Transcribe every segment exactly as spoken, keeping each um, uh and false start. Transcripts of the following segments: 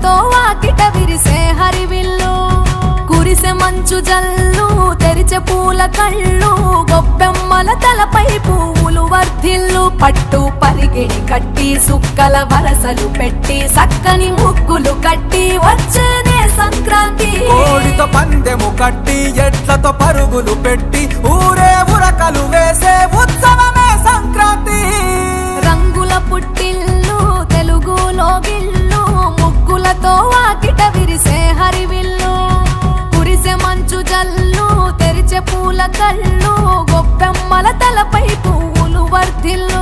ముగ్గులతో వాకిట విరిసే హరివిల్లు కురిసే మంచు జల్లు తెరిచే పూల కళ్ళు గొబ్బెమ్మల తలపై పువ్వులు వర్ధిల్లు పట్టు పరిగిడి కట్టి సుక్కల వరసలు పెట్టి సక్కని ముగ్గులు కట్టి వచ్చేనే సంక్రాంతి కోడితో పందెము కట్టి ఎట్లతో పరుగులు పెట్టి ఊరే ఉరకలు వేసే ఉత్సవమే సంక్రాంతి రంగుల పుట్టిల్లు తెలుగులో గిల్లు ముగ్గులతో వాకిట విరిసే హరివిల్లు కురిసే మంచు జల్లు తెరిచే పూల కళ్ళు గొబ్బెమ్మల తలపై పువ్వులు వర్ధిల్లు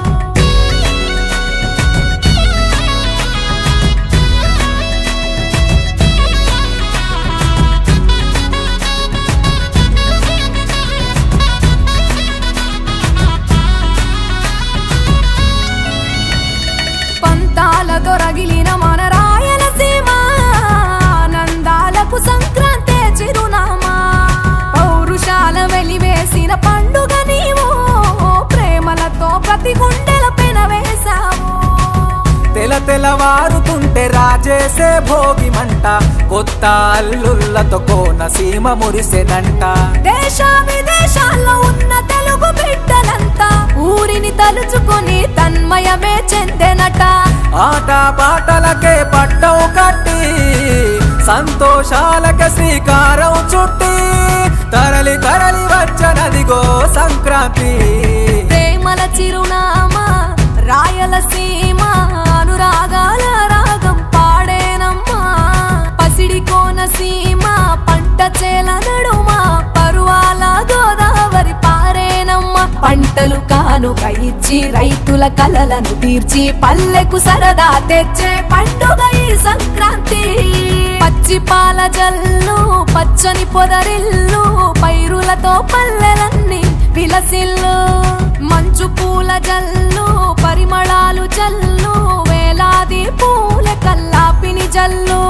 పంతాలతో రగిలిన మన రాయలసీమ ఆనందాలకు సంక్రాంతి చిరునామా పౌరుషాల వెలివేసిన పండుగ నీవు ప్రేమలతో ప్రతి గుండెల పెనవేశావు తెల తెలవారుతుంటే రాజేసే భోగి మంట కొత్త అల్లుళ్ళతో కోనసీమ మురిసెనంట దేశ విదేశాల్లో ఉన్న తెలుగు బిడ్డలంతా ఊరిని తలుచుకొని తన్మయమే చెందెనట ఆట పాటలకే పట్టం కట్టి సంతోషాలకే శ్రీకారం చుట్టి తరలి తరలి వచ్చనదిగో సంక్రాంతి ప్రేమల చిరునామా రాయలసీమ అనురాగాల రాగం పాడేనమ్మా పసిడి కోనసీమ పంట చేల నడుమ పరువాల గోదావరి పారేనమ్మా పంటలు కానుక ఇచ్చి రైతుల కలలను తీర్చి పల్లెకు సరదా తెచ్చే పండుగ ఈ సంక్రాంతి పచ్చి పాల జల్లు పచ్చని పొదరిల్లు పైరులతో పల్లెలన్నీ విలసిల్లు మంచు పూల జల్లు పరిమళాలు జల్లు వేలాది పూల కల్లాపిని జల్లు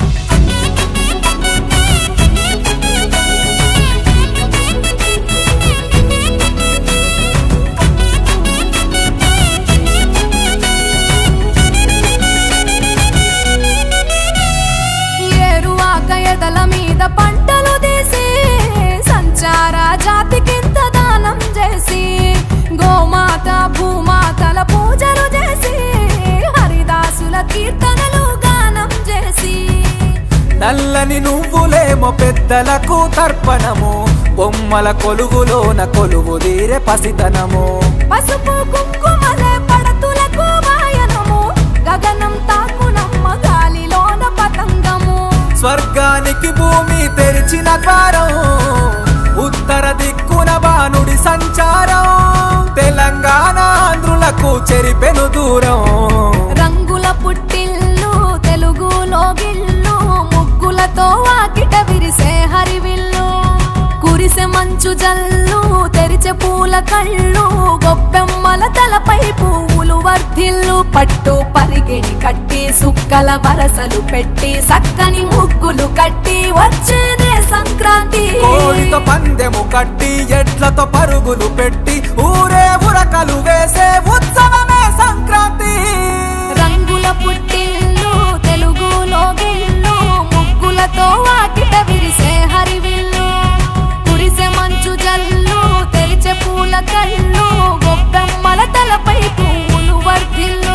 ఏరువాక ఎదల మీద పంటలు తీసి సంచార జాతికింత దానం చేసి గోమాత భూమాతల పూజలు చేసి హరిదాసుల కీర్తనలు గానం చేసి నల్లని నువ్వులేమో పెద్దలకు తర్పణము బొమ్మల కొలువులోన కొలువు తీరే పసితనము పసుపు కుంకుమలే పడతులకు వాయనము గగనం తాకునమ్మ గాలిలోన పతంగము స్వర్గానికి భూమి తెరిచిన ద్వారం ఉత్తర దిక్కున బాణుడి సంచారం తెలంగాణ ఆంధ్రులకు చెరిపెను దూరం రంగుల పుట్టిల్లు తెలుగులో గిల్లు ముగ్గులతో వాకిట విరిసే హరివిల్లు కురిసే మంచు జల్లు తెరిచే పూల కళ్ళు గొబ్బెమ్మల తలపై పువ్వులు వర్ధిల్లు పట్టు పరిగిడి కట్టి సుక్కల వరసలు పెట్టి సక్కని ముగ్గులు కట్టి వచ్చేనే సంక్రాంతి కోడితో పందెము కట్టి ఎట్లతో పరుగులు పెట్టి ఊరే ఉరకలు వేసే ఉత్సవమే సంక్రాంతి రంగుల పుట్టిల్లు తెలుగులో గిల్లు ముగ్గులతో వాకిట విరిసే హరివిల్లు కురిసే మంచు జల్లు తెరిచే పూల కళ్ళు గొబ్బెమ్మల తలపై పువ్వులు వర్ధిల్లు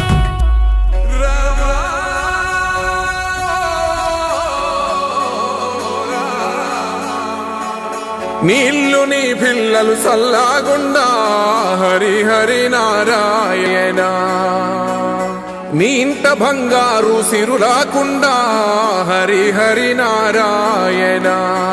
నీళ్ళు నీ పిల్లలు సల్లాగుండా హరి హరి నారాయణ నీ ఇంట బంగారు సిరులాకుండా హరి హరి నారాయణ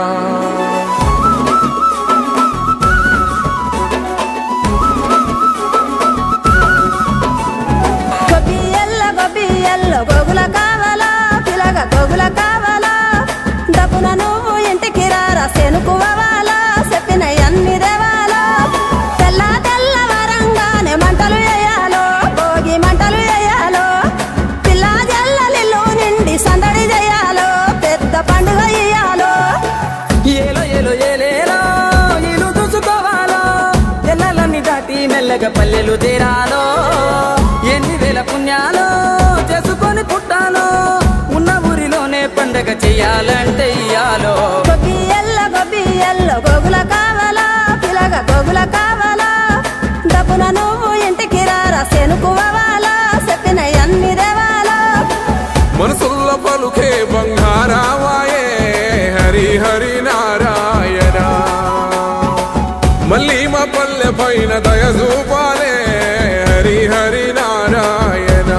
గొబ్బియల్ల గొబ్బియల్ల గోగుల కావాలా పిలగ గోగుల కావాలా డబ్బున నువ్వు ఇంటికి రారా సెనుకువాలా చెప్పిన అన్ని దేవాలా తెల్ల తెల్ల వరంగానే మంటలు వేయాలో భోగి మంటలు వేయాలో పిల్ల జల్లలిలో నిండి సందడి చేయాలో పెద్ద పండుగ ఇయ్యాలో ఏలో ఏలో ఏలేలో ఇల్లు చూసుకోవాలో ఎల్లలన్నీ దాటి మెల్లగా పల్లెలు తీరాలో ఎన్ని వేల పుణ్యాలు చేసుకొని పుట్టాలో శనుకువాలా చెప్పిన అన్ని దేవాలా మనసుల్ల పలుకే బంగారావాయే హరి హరి నారాయణ మళ్ళీ మా పల్లె పైన దయ చూపాలే హరి హరి నారాయణ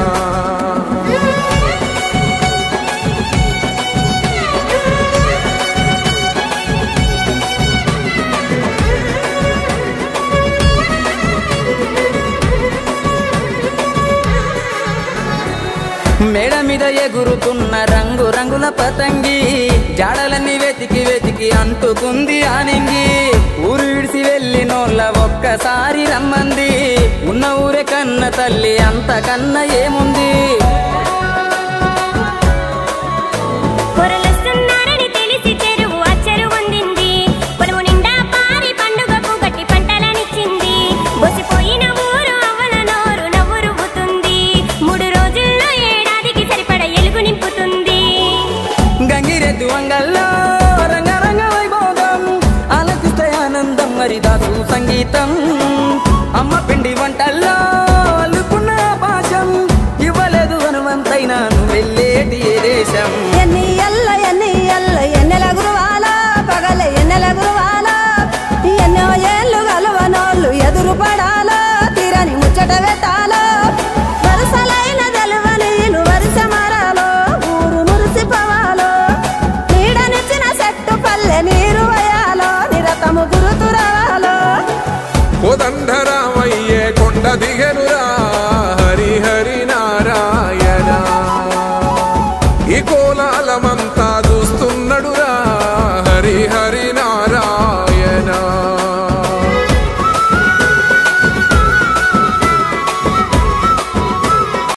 మేడ మీద ఎగురుతున్న రంగు రంగుల పతంగి జాడలన్నీ వెతికి వెతికి అంటుకుంది ఆనింగి ఊరు విడిసి వెళ్ళినోళ్ళ ఒక్కసారి రమ్మంది ఉన్న ఊరే కన్న తల్లి అంతకన్నా ఏముంది పొరలొస్తున్నారని తెలిసి చెరువు అచ్చరు పొందింది పొలము నిండా పారి పండుగకు గట్టి పంటలనిచ్చింది బొసిపోయిన ఊరు అవ్వల నోరు నవ్వు రువ్వుతుంది మూడు రోజుల్లో ఏడాదికి సరిపడ ఎలుగు నింపుతుంది గంగిరెద్దు అంగల్లో రంగరంగ వైభోగం ఆలకిస్తే ఆనందం మరిదాసు సంగీతం అమ్మ పిండి వంటల్లో అల్లుకున్న పాశం ఇవ్వలేదు హనుమంతైనా నువ్వు వెళ్ళేటి ఏ దేశం ఎన్ని ఎల్ల ఎన్ని ఎల్ల ఎన్నెల గురువాలా పగల ఎన్నెల గురువాలా ఎన్నో ఏళ్ళు గలవనోళ్ళు ఎదురు పడాలా